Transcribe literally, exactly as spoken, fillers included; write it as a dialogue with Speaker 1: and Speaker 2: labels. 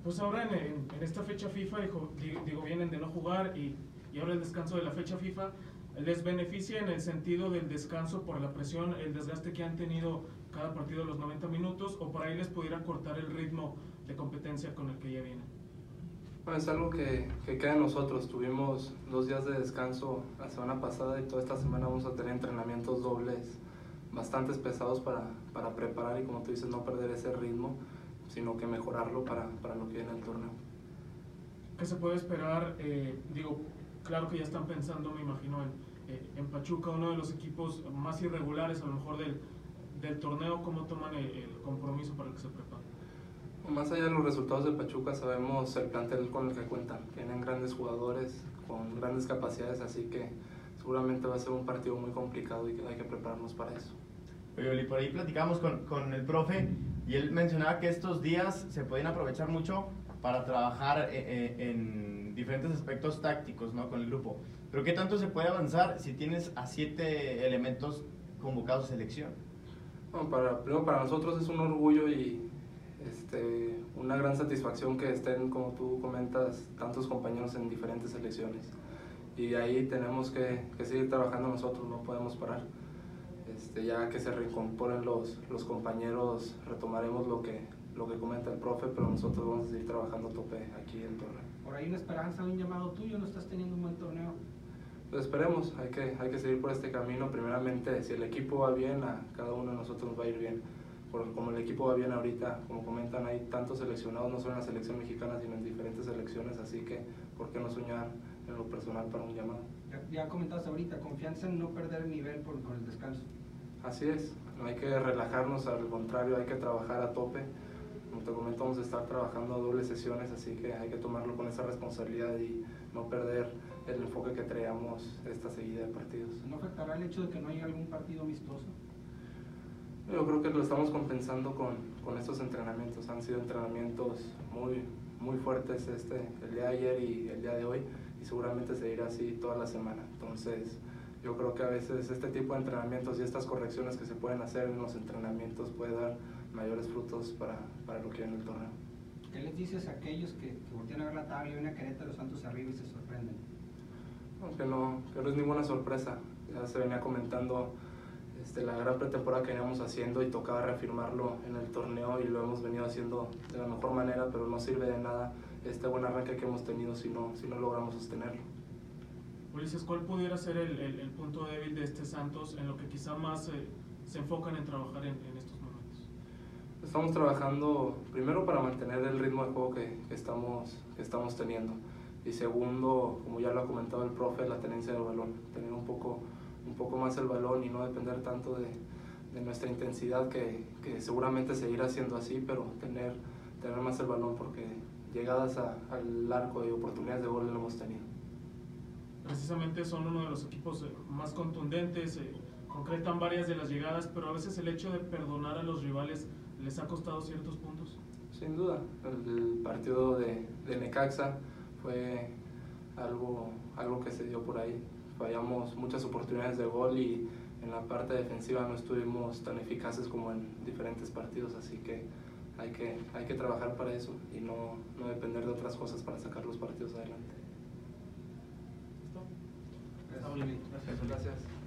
Speaker 1: Pues ahora en, en, en esta fecha FIFA, digo, digo, vienen de no jugar y, y ahora el descanso de la fecha FIFA les beneficia en el sentido del descanso por la presión, el desgaste que han tenido cada partido de los noventa minutos, o por ahí les pudiera cortar el ritmo de competencia con el que ya vienen.
Speaker 2: Bueno, es algo que, que queda en nosotros. Tuvimos dos días de descanso la semana pasada y toda esta semana vamos a tener entrenamientos dobles bastante pesados para, para preparar y, como tú dices, no perder ese ritmo, sino que mejorarlo para, para lo que viene el torneo.
Speaker 1: ¿Qué se puede esperar? Eh, digo, claro que ya están pensando, me imagino, en, eh, en Pachuca, uno de los equipos más irregulares a lo mejor del, del torneo. ¿Cómo toman el, el compromiso para que se preparen?
Speaker 2: Más allá de los resultados de Pachuca, sabemos el plantel con el que cuentan. Tienen grandes jugadores con grandes capacidades, así que seguramente va a ser un partido muy complicado y que hay que prepararnos para eso.
Speaker 3: Oye, Oli, por ahí platicamos con, con el profe y él mencionaba que estos días se pueden aprovechar mucho para trabajar eh, eh, en diferentes aspectos tácticos, ¿no?, con el grupo. Pero ¿qué tanto se puede avanzar si tienes a siete elementos convocados a selección?
Speaker 2: Bueno, para, primero para nosotros es un orgullo y este, una gran satisfacción que estén, como tú comentas, tantos compañeros en diferentes selecciones. Y ahí tenemos que, que seguir trabajando nosotros, no podemos parar. Este, ya que se reincorporen los, los compañeros, retomaremos lo que, lo que comenta el profe, pero nosotros vamos a seguir trabajando a tope aquí en torneo.
Speaker 4: Por ahí una esperanza, un llamado tuyo, no estás teniendo un buen torneo.
Speaker 2: Pues esperemos, hay que, hay que seguir por este camino. Primeramente, si el equipo va bien, a cada uno de nosotros nos va a ir bien. Por, como el equipo va bien ahorita, como comentan, hay tantos seleccionados, no solo en la selección mexicana, sino en diferentes selecciones, así que ¿por qué no soñar en lo personal para un llamado?
Speaker 4: Ya, ya comentaste ahorita, confianza en no perder el nivel por, por el descanso.
Speaker 2: Así es, no hay que relajarnos, al contrario, hay que trabajar a tope. Como te comento, vamos a estar trabajando dobles sesiones, así que hay que tomarlo con esa responsabilidad y no perder el enfoque que traíamos esta seguida de partidos.
Speaker 4: ¿No afectará el hecho de que no haya algún partido amistoso?
Speaker 2: Yo creo que lo estamos compensando con, con estos entrenamientos. Han sido entrenamientos muy, muy fuertes este, el día de ayer y el día de hoy, y seguramente seguirá así toda la semana. Entonces, yo creo que a veces este tipo de entrenamientos y estas correcciones que se pueden hacer en los entrenamientos puede dar mayores frutos para, para lo que viene el torneo.
Speaker 4: ¿Qué les dices a aquellos que, que voltean a ver la tabla y ven a Querétaro Santos arriba y se sorprenden?
Speaker 2: No, que, no, que no es ninguna sorpresa. Ya se venía comentando este, la gran pretemporada que veníamos haciendo y tocaba reafirmarlo en el torneo y lo hemos venido haciendo de la mejor manera, pero no sirve de nada este buen arranque que hemos tenido si no, si no logramos sostenerlo.
Speaker 1: Ulises, ¿cuál pudiera ser el, el, el punto débil de este Santos en lo que quizá más eh, se enfocan en trabajar en, en estos momentos?
Speaker 2: Estamos trabajando primero para mantener el ritmo de juego que, que, estamos, que estamos teniendo, y segundo, como ya lo ha comentado el profe, la tenencia del balón, tener un poco, un poco más el balón y no depender tanto de, de nuestra intensidad, que, que seguramente seguirá siendo así, pero tener, tener más el balón, porque llegadas a, al arco y oportunidades de gol lo hemos tenido.
Speaker 1: Precisamente son uno de los equipos eh, más contundentes, eh, concretan varias de las llegadas, pero a veces el hecho de perdonar a los rivales les ha costado ciertos puntos.
Speaker 2: Sin duda, el partido de, de Necaxa fue algo, algo que se dio por ahí. Fallamos muchas oportunidades de gol y en la parte defensiva no estuvimos tan eficaces como en diferentes partidos, así que hay que, hay que trabajar para eso y no, no depender de otras cosas para sacar los partidos adelante.
Speaker 1: Está bien.
Speaker 2: Gracias. Gracias.